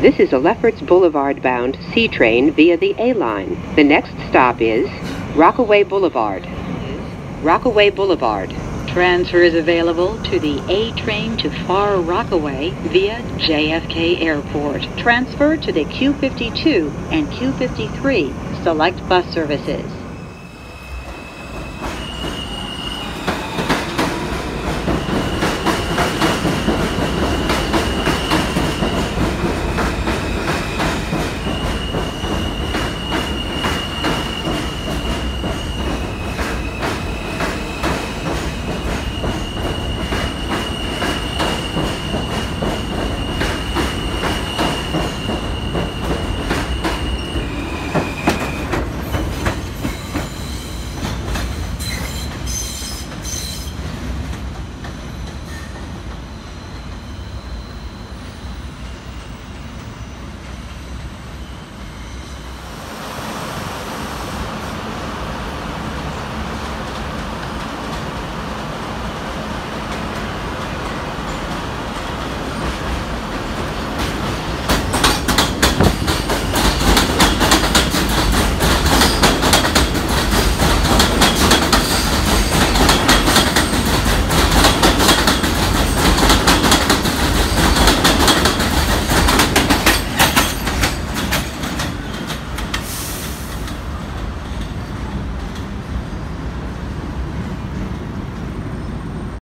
This is a Lefferts Blvd bound C train via the A line. The next stop is Rockaway Boulevard. Rockaway Boulevard. Transfer is available to the A train to Far Rockaway via JFK Airport. Transfer to the Q52 and Q53 select bus services.